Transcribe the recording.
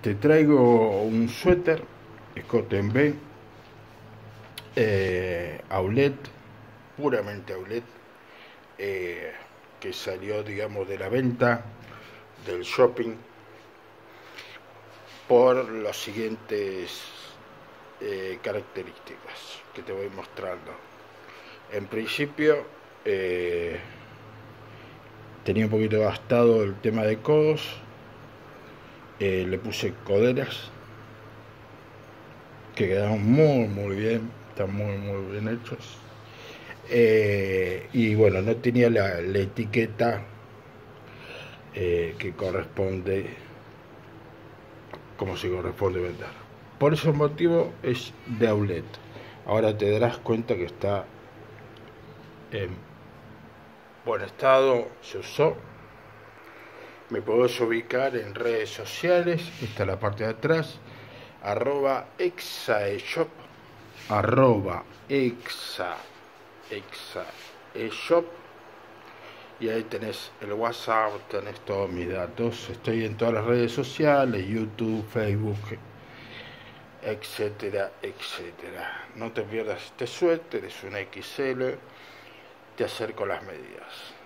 Te traigo un suéter Scott B, outlet, puramente outlet, que salió, digamos, de la venta del shopping por las siguientes características que te voy mostrando. En principio, tenía un poquito gastado el tema de codos, le puse coderas que quedaron muy bien, están muy bien hechos. Y bueno, no tenía la etiqueta que corresponde, como se corresponde vender. Por ese motivo es de outlet. Ahora te darás cuenta que está en buen estado, se usó. Me podés ubicar en redes sociales, esta es la parte de atrás, @exaeshop, @exaeshop, y ahí tenés el WhatsApp, tenés todos mis datos. Estoy en todas las redes sociales, YouTube, Facebook, etcétera, etcétera. No te pierdas este suéter, es un XL, te acerco las medidas.